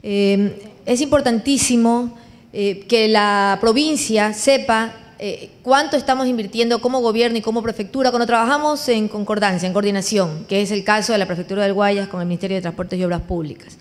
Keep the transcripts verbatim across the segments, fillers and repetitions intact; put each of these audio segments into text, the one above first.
Eh, es importantísimo eh, que la provincia sepa eh, cuánto estamos invirtiendo como gobierno y como prefectura cuando trabajamos en concordancia, en coordinación, que es el caso de la Prefectura del Guayas con el Ministerio de Transportes y Obras Públicas.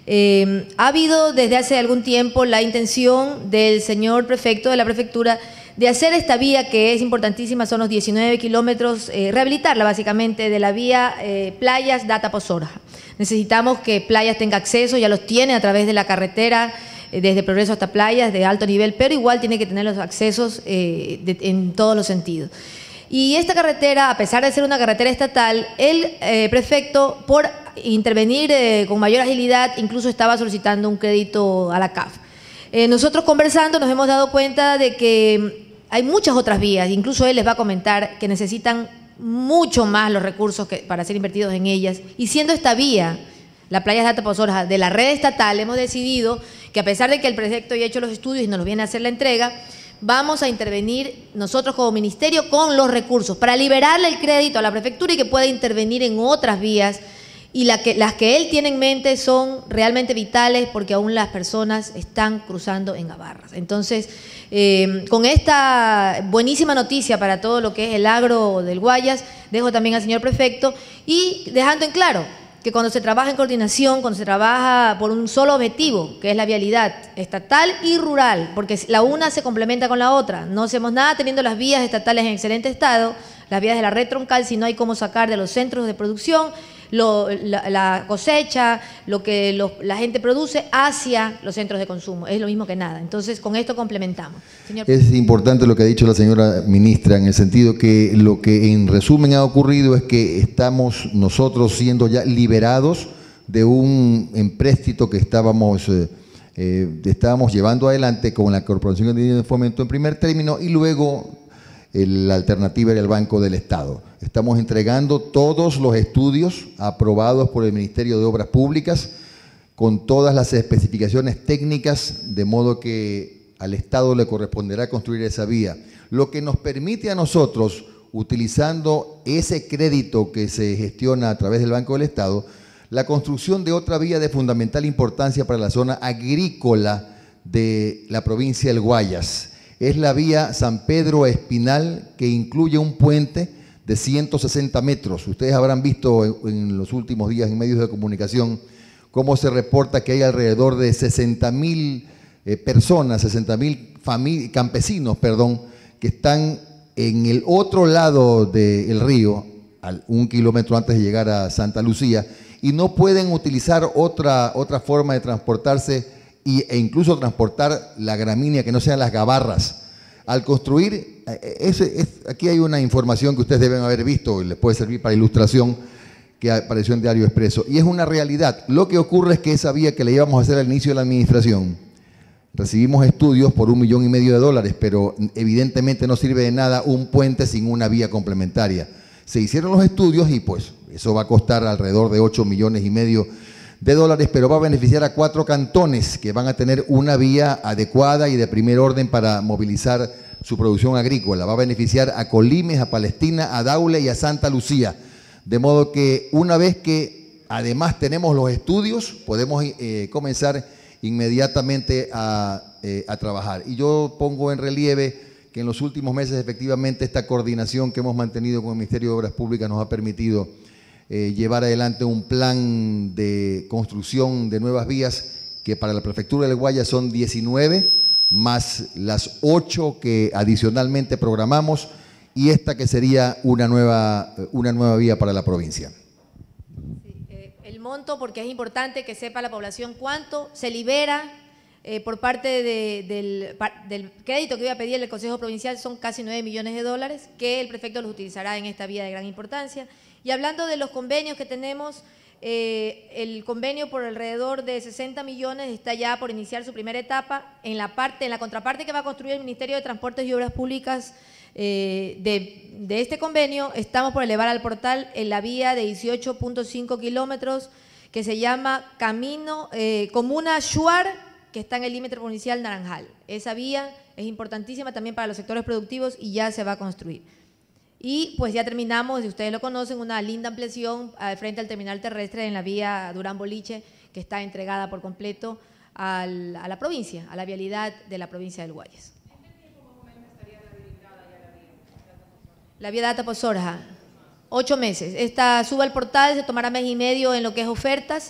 Eh, ha habido desde hace algún tiempo la intención del señor prefecto de la prefectura de hacer esta vía que es importantísima, son los diecinueve kilómetros, eh, rehabilitarla básicamente de la vía eh, Playas Data Pozorja. Necesitamos que Playas tenga acceso, ya los tiene a través de la carretera, eh, desde Progreso hasta Playas, de alto nivel, pero igual tiene que tener los accesos eh, de, en todos los sentidos. Y esta carretera, a pesar de ser una carretera estatal, el eh, prefecto, por intervenir eh, con mayor agilidad, incluso estaba solicitando un crédito a la C A F. Eh, nosotros conversando nos hemos dado cuenta de que hay muchas otras vías, incluso él les va a comentar que necesitan mucho más los recursos que, para ser invertidos en ellas. Y siendo esta vía, la Playa de Data Pozorja, de la red estatal, hemos decidido que a pesar de que el prefecto ya ha hecho los estudios y nos los viene a hacer la entrega, vamos a intervenir nosotros como ministerio con los recursos para liberarle el crédito a la prefectura y que pueda intervenir en otras vías. Y la que, las que él tiene en mente son realmente vitales porque aún las personas están cruzando en Gabarras. Entonces, eh, con esta buenísima noticia para todo lo que es el agro del Guayas, dejo también al señor prefecto y dejando en claro que cuando se trabaja en coordinación, cuando se trabaja por un solo objetivo, que es la vialidad estatal y rural, porque la una se complementa con la otra, no hacemos nada teniendo las vías estatales en excelente estado, las vías de la red troncal, si no hay cómo sacar de los centros de producción Lo, la, la cosecha, lo que lo, la gente produce hacia los centros de consumo. Es lo mismo que nada. Entonces, con esto complementamos. Señor. Es importante lo que ha dicho la señora ministra, en el sentido que lo que en resumen ha ocurrido es que estamos nosotros siendo ya liberados de un empréstito que estábamos, eh, eh, estábamos llevando adelante con la Corporación de Fomento en primer término y luego la alternativa era el Banco del Estado. Estamos entregando todos los estudios aprobados por el Ministerio de Obras Públicas con todas las especificaciones técnicas, de modo que al Estado le corresponderá construir esa vía. Lo que nos permite a nosotros, utilizando ese crédito que se gestiona a través del Banco del Estado, la construcción de otra vía de fundamental importancia para la zona agrícola de la provincia del Guayas. Es la vía San Pedro Espinal, que incluye un puente de ciento sesenta metros. Ustedes habrán visto en, en los últimos días en medios de comunicación cómo se reporta que hay alrededor de sesenta mil eh, personas, sesenta mil campesinos, perdón, que están en el otro lado del río, al, un kilómetro antes de llegar a Santa Lucía, y no pueden utilizar otra, otra forma de transportarse Y, e incluso transportar la gramínea que no sean las gabarras. Al construir, ese, es, aquí hay una información que ustedes deben haber visto y les puede servir para ilustración, que apareció en Diario Expreso, y es una realidad. Lo que ocurre es que esa vía que le íbamos a hacer al inicio de la administración, recibimos estudios por un millón y medio de dólares, pero evidentemente no sirve de nada un puente sin una vía complementaria. Se hicieron los estudios y pues eso va a costar alrededor de ocho millones y medio de dólares, pero va a beneficiar a cuatro cantones que van a tener una vía adecuada y de primer orden para movilizar su producción agrícola. Va a beneficiar a Colimes, a Palestina, a Daule y a Santa Lucía. De modo que una vez que además tenemos los estudios, podemos eh, comenzar inmediatamente a, eh, a trabajar. Y yo pongo en relieve que en los últimos meses efectivamente esta coordinación que hemos mantenido con el Ministerio de Obras Públicas nos ha permitido Eh, llevar adelante un plan de construcción de nuevas vías que para la Prefectura del Guayas son diecinueve, más las ocho que adicionalmente programamos y esta que sería una nueva, una nueva vía para la provincia. Sí, eh, el monto, porque es importante que sepa la población cuánto se libera eh, por parte de, del, del crédito que iba a pedir el Consejo Provincial, son casi nueve millones de dólares que el prefecto los utilizará en esta vía de gran importancia. Y hablando de los convenios que tenemos, eh, el convenio por alrededor de sesenta millones está ya por iniciar su primera etapa. En la parte, en la contraparte que va a construir el Ministerio de Transportes y Obras Públicas eh, de, de este convenio, estamos por elevar al portal en la vía de dieciocho punto cinco kilómetros que se llama Camino eh, Comuna Shuar, que está en el límite provincial Naranjal. Esa vía es importantísima también para los sectores productivos y ya se va a construir. Y pues ya terminamos, si ustedes lo conocen, una linda ampliación al frente al terminal terrestre en la vía Durán-Boliche, que está entregada por completo al, a la provincia, a la vialidad de la provincia del Guayas. ¿En qué tiempo más o menos estaría rehabilitada ya la vía? La vía de Atapo-Sorja, ocho meses. Esta sube al portal, se tomará mes y medio en lo que es ofertas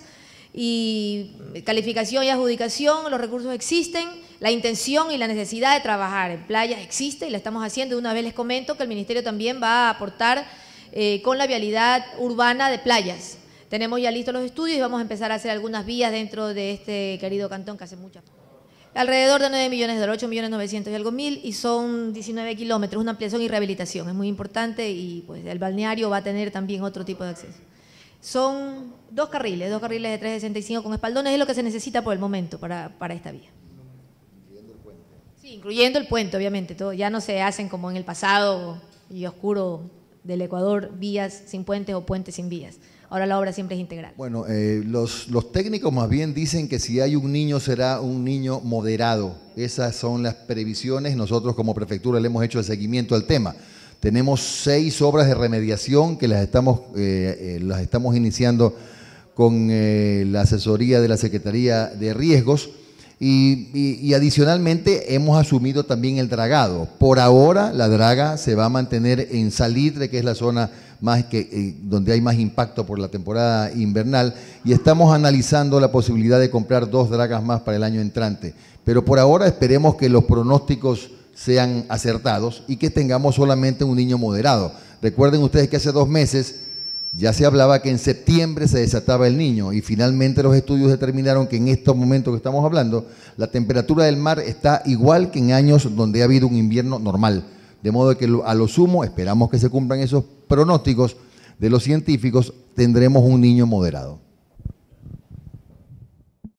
y calificación y adjudicación. Los recursos existen, la intención y la necesidad de trabajar en playas existe y la estamos haciendo. De una vez les comento que el Ministerio también va a aportar eh, con la vialidad urbana de playas. Tenemos ya listos los estudios y vamos a empezar a hacer algunas vías dentro de este querido cantón que hace mucha falta. Alrededor de nueve millones de dólares, ocho millones novecientos y algo mil, y son diecinueve kilómetros, una ampliación y rehabilitación. Es muy importante y pues el balneario va a tener también otro tipo de acceso. Son dos carriles, dos carriles de tres sesenta y cinco con espaldones, es lo que se necesita por el momento para, para esta vía. Incluyendo el puente. Sí, incluyendo el puente, obviamente. Todo, ya no se hacen como en el pasado y oscuro del Ecuador, vías sin puentes o puentes sin vías. Ahora la obra siempre es integral. Bueno, eh, los, los técnicos más bien dicen que si hay un niño será un niño moderado. Esas son las previsiones. Nosotros como prefectura le hemos hecho el seguimiento al tema. Tenemos seis obras de remediación que las estamos, eh, eh, las estamos iniciando con eh, la asesoría de la Secretaría de Riesgos y, y, y adicionalmente hemos asumido también el dragado. Por ahora la draga se va a mantener en Salitre, que es la zona más que, eh, donde hay más impacto por la temporada invernal, y estamos analizando la posibilidad de comprar dos dragas más para el año entrante. Pero por ahora esperemos que los pronósticos sean acertados y que tengamos solamente un niño moderado. Recuerden ustedes que hace dos meses ya se hablaba que en septiembre se desataba el niño y finalmente los estudios determinaron que en estos momentos que estamos hablando, la temperatura del mar está igual que en años donde ha habido un invierno normal. De modo que a lo sumo, esperamos que se cumplan esos pronósticos de los científicos, tendremos un niño moderado.